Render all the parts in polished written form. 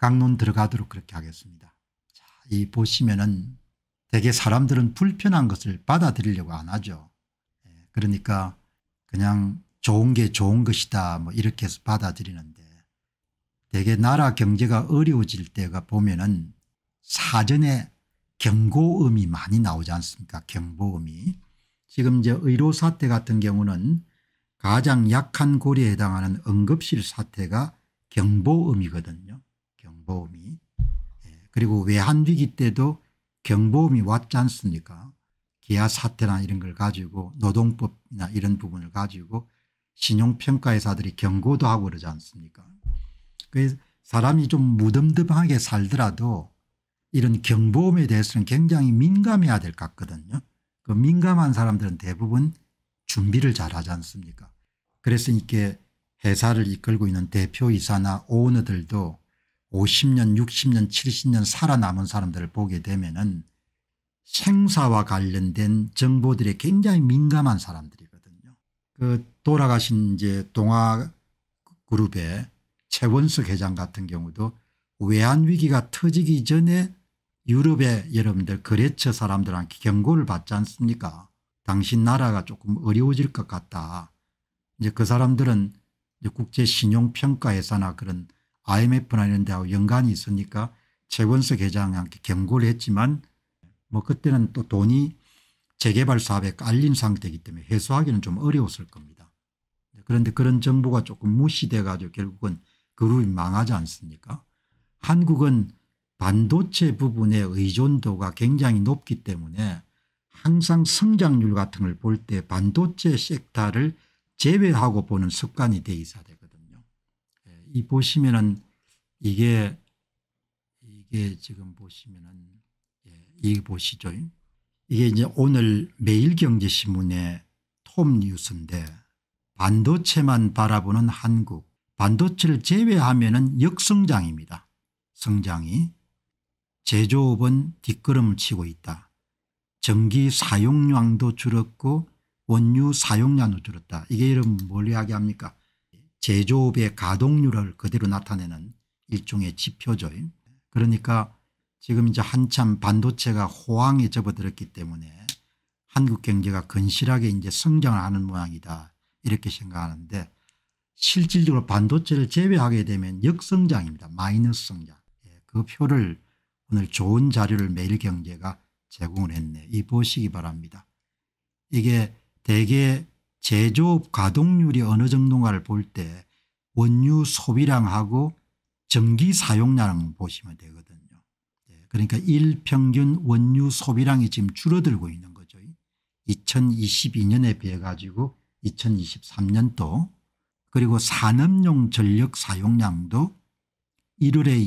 강론 들어가도록 그렇게 하겠습니다. 자, 이 보시면은 대개 사람들은 불편한 것을 받아들이려고 안 하죠. 그러니까 그냥 좋은 게 좋은 것이다 뭐 이렇게 해서 받아들이는데, 대개 나라 경제가 어려워질 때가 보면은 사전에 경고음이 많이 나오지 않습니까? 경보음이. 지금 이제 의료 사태 같은 경우는 가장 약한 고리에 해당하는 응급실 사태가 경보음이거든요. 경보음이. 그리고 외환위기 때도 경보음이 왔지 않습니까? 기아 사태나 이런 걸 가지고 노동법이나 이런 부분을 가지고 신용평가회사들이 경고도 하고 그러지 않습니까? 그래서 사람이 좀 무덤덤하게 살더라도 이런 경보음에 대해서는 굉장히 민감해야 될 것 같거든요. 그 민감한 사람들은 대부분 준비를 잘 하지 않습니까? 그래서 이렇게 회사를 이끌고 있는 대표이사나 오너들도 50년 60년 70년 살아남은 사람들을 보게 되면은 생사와 관련된 정보들이 굉장히 민감한 사람들이거든요. 그 돌아가신 이제 동아그룹의 최원석 회장 같은 경우도 외환위기가 터지기 전에 유럽의 여러분들 거래처 사람들한테 경고를 받지 않습니까? 당신 나라가 조금 어려워질 것 같다. 이제 그 사람들은 이제 국제신용평가회사나 그런 IMF나 이런 데하고 연관이 있으니까 최원석 회장한테 경고를 했지만 뭐 그때는 또 돈이 재개발 사업에 깔린 상태이기 때문에 해소하기는 좀 어려웠을 겁니다. 그런데 그런 정보가 조금 무시돼 가지고 결국은 그룹이 망하지 않습니까? 한국은 반도체 부분의 의존도가 굉장히 높기 때문에 항상 성장률 같은 걸 볼 때 반도체 섹터를 제외하고 보는 습관이 돼 있어야 되거든요. 이 보시면은 이게 지금 보시면은 이 보시죠. 이게 이제 오늘 매일경제신문의 톱 뉴스인데, 반도체만 바라보는 한국, 반도체를 제외하면은 역성장입니다. 성장이. 제조업은 뒷걸음을 치고 있다. 전기 사용량도 줄었고 원유 사용량도 줄었다. 이게 여러분 뭘 이야기합니까? 제조업의 가동률을 그대로 나타내는 일종의 지표죠. 그러니까 지금 이제 한참 반도체가 호황에 접어들었기 때문에 한국 경제가 건실하게 이제 성장을 하는 모양이다 이렇게 생각하는데, 실질적으로 반도체를 제외하게 되면 역성장입니다. 마이너스 성장. 그 표를 오늘 좋은 자료를 매일경제가 제공을 했네. 이 보시기 바랍니다. 이게 대개 제조업 가동률이 어느 정도인가를 볼 때 원유 소비량하고 전기 사용량을 보시면 되거든요. 그러니까 일평균 원유 소비량이 지금 줄어들고 있는 거죠. 2022년에 비해 가지고 2023년도. 그리고 산업용 전력 사용량도 1월에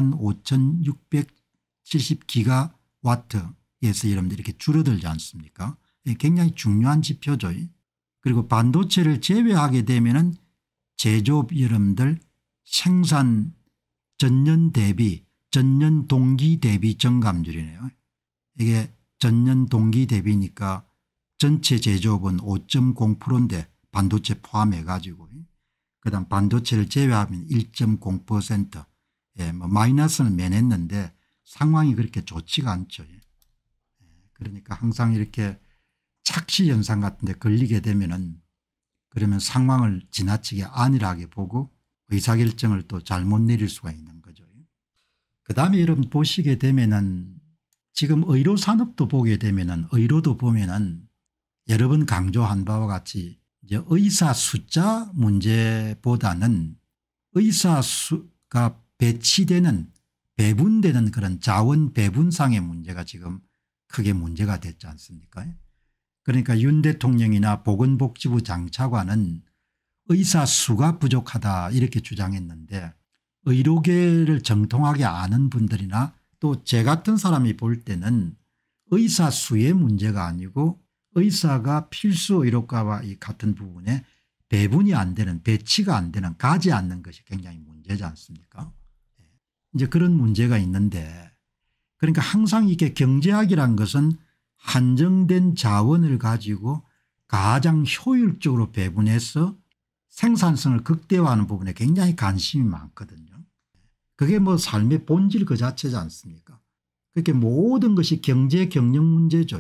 25,670기가와트에서 여러분들 이렇게 줄어들지 않습니까? 굉장히 중요한 지표죠. 그리고 반도체를 제외하게 되면은 제조업 여러분들 생산 전년 대비 전년 동기 대비 증감률이네요. 이게 전년 동기 대비니까 전체 제조업은 5.0%인데 반도체 포함해 가지고, 그다음 반도체를 제외하면 1.0%. 뭐 마이너스는 면했는데 상황이 그렇게 좋지가 않죠. 그러니까 항상 이렇게 착시 현상 같은 데 걸리게 되면은 그러면 상황을 지나치게 안일하게 보고 의사결정을 또 잘못 내릴 수가 있는 거죠. 그다음에 여러분 보시게 되면은 지금 의료 산업도 보게 되면은 의료도 보면은 여러 번 강조한 바와 같이 이제 의사 숫자 문제보다는 의사 수가 배치되는 배분되는 그런 자원 배분상의 문제가 지금 크게 문제가 됐지 않습니까? 그러니까 윤 대통령이나 보건복지부 장차관은 의사 수가 부족하다 이렇게 주장했는데, 의료계를 정통하게 아는 분들이나 또 제 같은 사람이 볼 때는 의사 수의 문제가 아니고 의사가 필수 의료과와 이 같은 부분에 배분이 안 되는, 배치가 안 되는, 가지 않는 것이 굉장히 문제지 않습니까? 이제 그런 문제가 있는데, 그러니까 항상 이게 경제학이란 것은 한정된 자원을 가지고 가장 효율적으로 배분해서 생산성을 극대화하는 부분에 굉장히 관심이 많거든요. 그게 뭐 삶의 본질 그 자체지 않습니까? 그렇게 모든 것이 경제 경영 문제죠.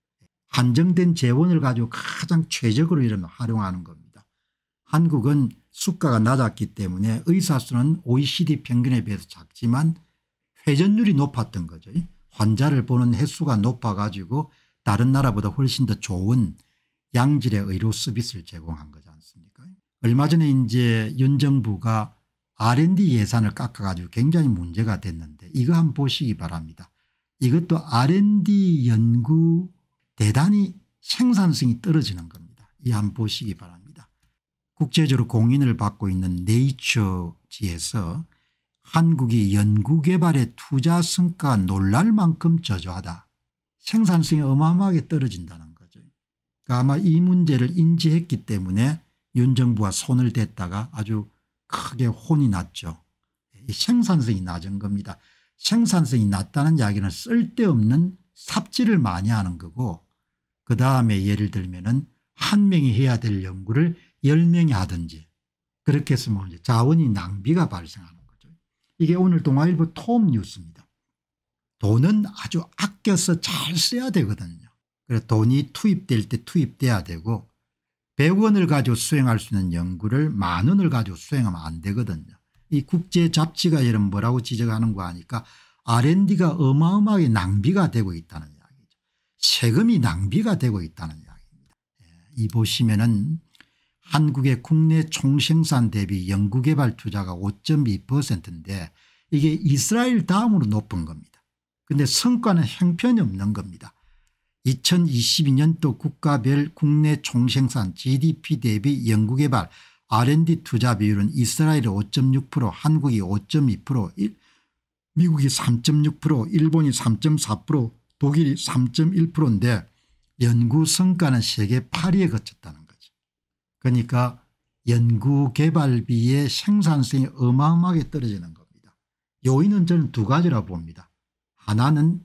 한정된 재원을 가지고 가장 최적으로 이런 활용하는 겁니다. 한국은 수가가 낮았기 때문에 의사수는 OECD 평균에 비해서 작지만 회전율이 높았던 거죠. 환자를 보는 횟수가 높아가지고 다른 나라보다 훨씬 더 좋은 양질의 의료 서비스를 제공한 거지 않습니까? 얼마 전에 이제 윤 정부가 R&D 예산을 깎아가지고 굉장히 문제가 됐는데 이거 한번 보시기 바랍니다. 이것도 R&D 연구 대단히 생산성이 떨어지는 겁니다. 이 한번 보시기 바랍니다. 국제적으로 공인을 받고 있는 네이처지에서 한국이 연구개발의 투자 성과가 놀랄 만큼 저조하다. 생산성이 어마어마하게 떨어진다는 거죠. 그러니까 아마 이 문제를 인지했기 때문에 윤 정부와 손을 댔다가 아주 크게 혼이 났죠. 이 생산성이 낮은 겁니다. 생산성이 낮다는 이야기는 쓸데없는 삽질을 많이 하는 거고 그다음에 예를 들면은 한 명이 해야 될 연구를 10명이 하든지 그렇게 해서 이제 자원이 낭비가 발생하는 거죠. 이게 오늘 동아일보 톱 뉴스입니다. 돈은 아주 아껴서 잘 써야 되거든요. 그래서 돈이 투입될 때 투입돼야 되고 100원을 가지고 수행할 수 있는 연구를 10,000원을 가지고 수행하면 안 되거든요. 이 국제 잡지가 이런 뭐라고 지적하는 거 하니까 R&D가 어마어마하게 낭비가 되고 있다는 이야기죠. 세금이 낭비가 되고 있다는 이야기입니다. 이 보시면은 한국의 국내 총생산 대비 연구개발 투자가 5.2%인데 이게 이스라엘 다음으로 높은 겁니다. 그런데 성과는 형편이 없는 겁니다. 2022년도 국가별 국내 총생산 GDP 대비 연구개발 R&D 투자 비율은 이스라엘이 5.6%, 한국이 5.2%, 미국이 3.6%, 일본이 3.4%, 독일이 3.1%인데 연구 성과는 세계 8위에 그쳤다는 거죠. 그러니까 연구개발비의 생산성이 어마어마하게 떨어지는 겁니다. 요인은 저는 두 가지라고 봅니다. 하나는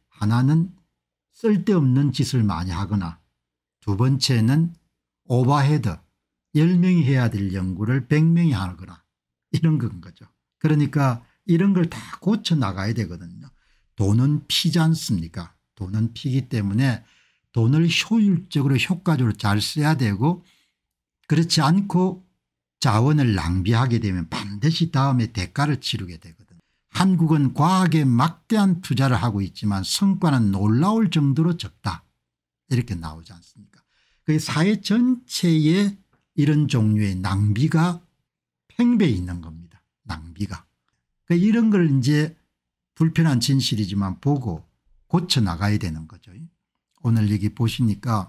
쓸데없는 짓을 많이 하거나 두 번째는 오버헤드 10명이 해야 될 연구를 100명이 하거나 이런 건 거죠. 그러니까 이런 걸 다 고쳐 나가야 되거든요. 돈은 피지 않습니까? 돈은 피기 때문에 돈을 효율적으로 효과적으로 잘 써야 되고 그렇지 않고 자원을 낭비하게 되면 반드시 다음에 대가를 치르게 되거든요. 한국은 과학에 막대한 투자를 하고 있지만 성과는 놀라울 정도로 적다. 이렇게 나오지 않습니까? 그 사회 전체에 이런 종류의 낭비가 팽배해 있는 겁니다. 낭비가. 그러니까 이런 걸 이제 불편한 진실이지만 보고 고쳐 나가야 되는 거죠. 오늘 여기 보시니까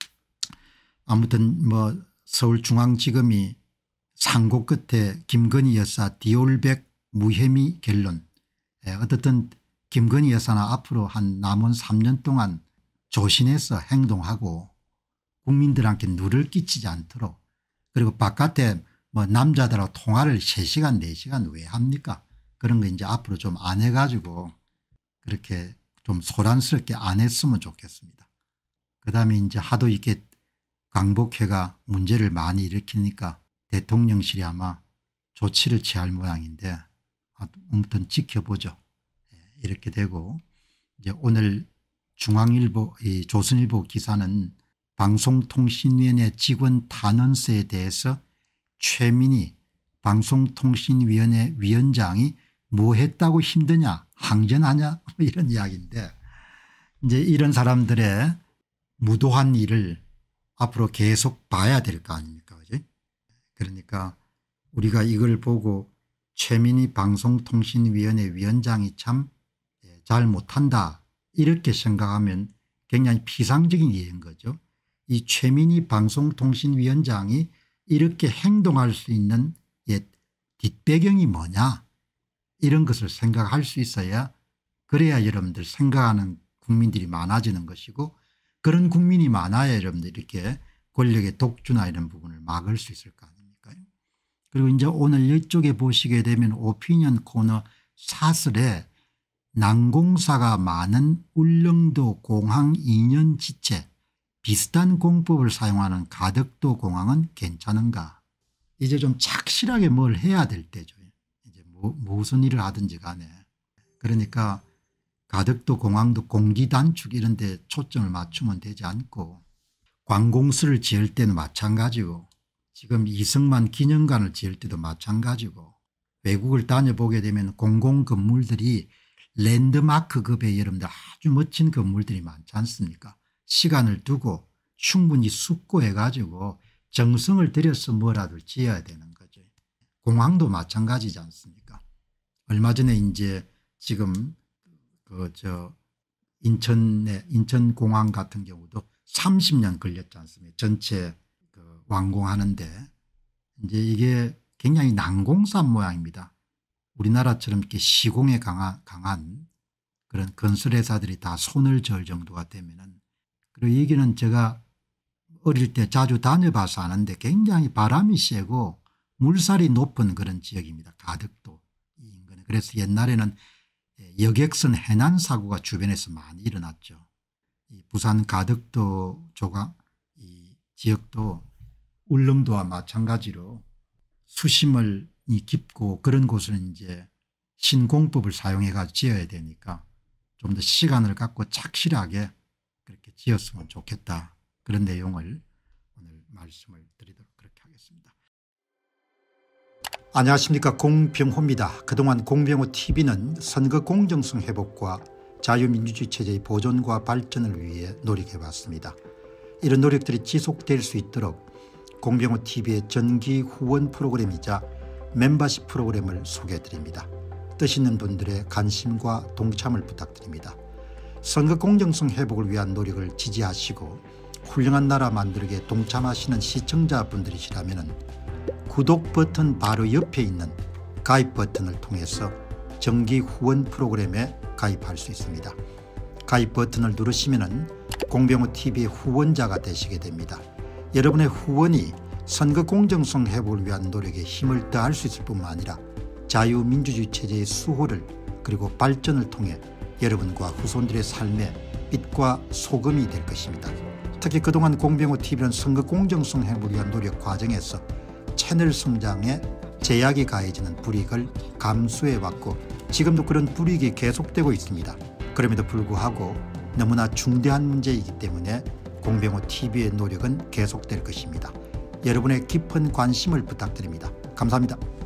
아무튼 뭐 서울중앙지검이 상고 끝에 김건희 여사 디올백 무혐의 결론. 어떻든 김건희 여사는 앞으로 한 남은 3년 동안 조심해서 행동하고 국민들한테 누를 끼치지 않도록 그리고 바깥에 뭐 남자들하고 통화를 3시간 4시간 왜 합니까? 그런 거 이제 앞으로 좀 안 해가지고 그렇게 좀 소란스럽게 안 했으면 좋겠습니다. 그다음에 이제 하도 이렇게 광복회가 문제를 많이 일으키니까 대통령실이 아마 조치를 취할 모양인데 아무튼 지켜보죠. 이렇게 되고 이제 오늘 중앙일보 조선일보 기사는 방송통신위원회 직원 탄원서에 대해서 최민희 방송통신위원회 위원장이 뭐 했다고 힘드냐 항전하냐 이런 이야기인데 이제 이런 사람들의 무도한 일을 앞으로 계속 봐야 될 거 아닙니까? 그지? 그러니까 우리가 이걸 보고 최민희 방송통신위원회 위원장이 참 잘 못한다 이렇게 생각하면 굉장히 피상적인 일인 거죠. 이 최민희 방송통신위원장이 이렇게 행동할 수 있는 뒷배경이 뭐냐 이런 것을 생각할 수 있어야 그래야 여러분들 생각하는 국민들이 많아지는 것이고 그런 국민이 많아야 여러분들 이렇게 권력의 독주나 이런 부분을 막을 수 있을 거 아닙니까? 그리고 이제 오늘 이쪽에 보시게 되면 오피니언 코너 사설에 난공사가 많은 울릉도 공항 2년 지체 비슷한 공법을 사용하는 가덕도 공항은 괜찮은가 이제 좀 착실하게 뭘 해야 될 때죠. 이제 무슨 일을 하든지 간에. 그러니까 가덕도 공항도 공기 단축 이런 데 초점을 맞추면 되지 않고 관공서를 지을 때는 마찬가지고 지금 이승만 기념관을 지을 때도 마찬가지고 외국을 다녀보게 되면 공공건물들이 랜드마크급의 여러분들 아주 멋진 건물들이 많지 않습니까? 시간을 두고 충분히 숙고해 가지고 정성을 들여서 뭐라도 지어야 되는 거죠. 공항도 마찬가지지 않습니까? 얼마 전에 이제 지금 인천공항 같은 경우도 30년 걸렸지 않습니까? 전체 완공하는데 이제 이게 굉장히 난공산 모양입니다. 우리나라처럼 이렇게 시공에 강한 그런 건설회사들이 다 손을 절 정도가 되면은, 그리고 여기는 제가 어릴 때 자주 다녀봐서 아는데 굉장히 바람이 세고 물살이 높은 그런 지역입니다. 가덕도 이 인근에. 그래서 옛날에는 여객선 해난 사고가 주변에서 많이 일어났죠. 이 부산 가덕도 조각 이 지역도 울릉도와 마찬가지로 수심이 깊고 그런 곳은 이제 신공법을 사용해 가지고 지어야 되니까 좀 더 시간을 갖고 착실하게 그렇게 지었으면 좋겠다. 그런 내용을 오늘 말씀을 드리도록 그렇게 하겠습니다. 안녕하십니까, 공병호입니다. 그동안 공병호TV는 선거 공정성 회복과 자유민주주의 체제의 보존과 발전을 위해 노력해왔습니다. 이런 노력들이 지속될 수 있도록 공병호TV의 정기 후원 프로그램이자 멤버십 프로그램을 소개해드립니다. 뜻 있는 분들의 관심과 동참을 부탁드립니다. 선거 공정성 회복을 위한 노력을 지지하시고 훌륭한 나라 만들기에 동참하시는 시청자분들이시라면 구독 버튼 바로 옆에 있는 가입 버튼을 통해서 정기 후원 프로그램에 가입할 수 있습니다. 가입 버튼을 누르시면 공병호TV의 후원자가 되시게 됩니다. 여러분의 후원이 선거 공정성 회복을 위한 노력에 힘을 더할 수 있을 뿐만 아니라 자유민주주의 체제의 수호를 그리고 발전을 통해 여러분과 후손들의 삶에 빛과 소금이 될 것입니다. 특히 그동안 공병호TV는 선거 공정성 회복을 위한 노력 과정에서 채널 성장에 제약이 가해지는 불이익을 감수해왔고 지금도 그런 불이익이 계속되고 있습니다. 그럼에도 불구하고 너무나 중대한 문제이기 때문에 공병호TV의 노력은 계속될 것입니다. 여러분의 깊은 관심을 부탁드립니다. 감사합니다.